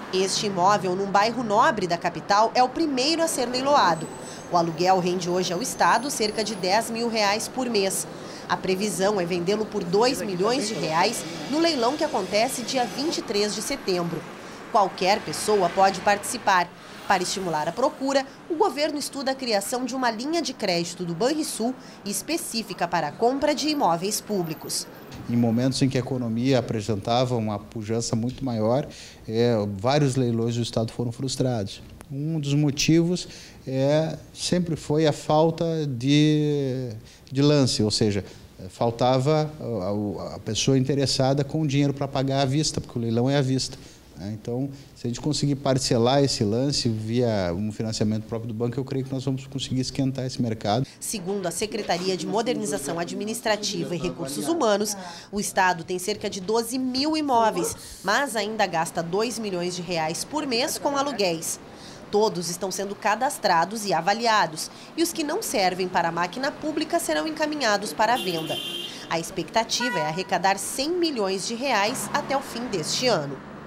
Este imóvel, num bairro nobre da capital, é o primeiro a ser leiloado. O aluguel rende hoje ao Estado cerca de R$10 mil por mês. A previsão é vendê-lo por R$2 milhões no leilão que acontece dia 23 de setembro. Qualquer pessoa pode participar. Para estimular a procura, o governo estuda a criação de uma linha de crédito do Banrisul específica para a compra de imóveis públicos. Em momentos em que a economia apresentava uma pujança muito maior, vários leilões do Estado foram frustrados. Um dos motivos sempre foi a falta de lance, ou seja, faltava a pessoa interessada com dinheiro para pagar à vista, porque o leilão é à vista. Então, se a gente conseguir parcelar esse lance via um financiamento próprio do banco, eu creio que nós vamos conseguir esquentar esse mercado. Segundo a Secretaria de Modernização Administrativa e Recursos Humanos, o Estado tem cerca de 12 mil imóveis, mas ainda gasta R$2 milhões por mês com aluguéis. Todos estão sendo cadastrados e avaliados, e os que não servem para a máquina pública serão encaminhados para a venda. A expectativa é arrecadar R$100 milhões até o fim deste ano.